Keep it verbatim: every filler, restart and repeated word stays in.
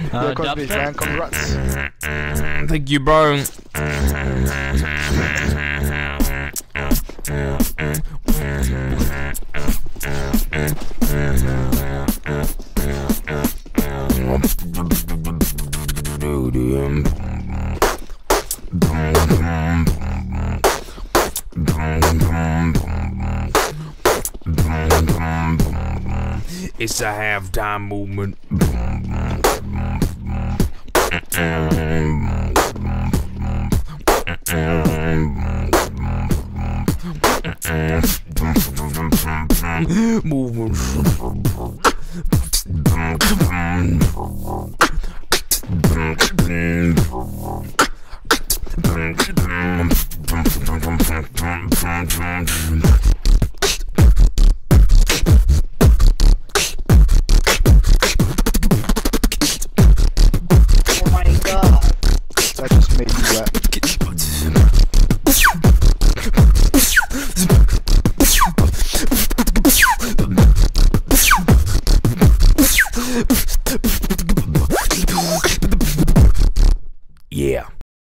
Yeah, Codfish, man, congrats. Thank you, bro. It's a halftime movement. Movement. That just made me wet.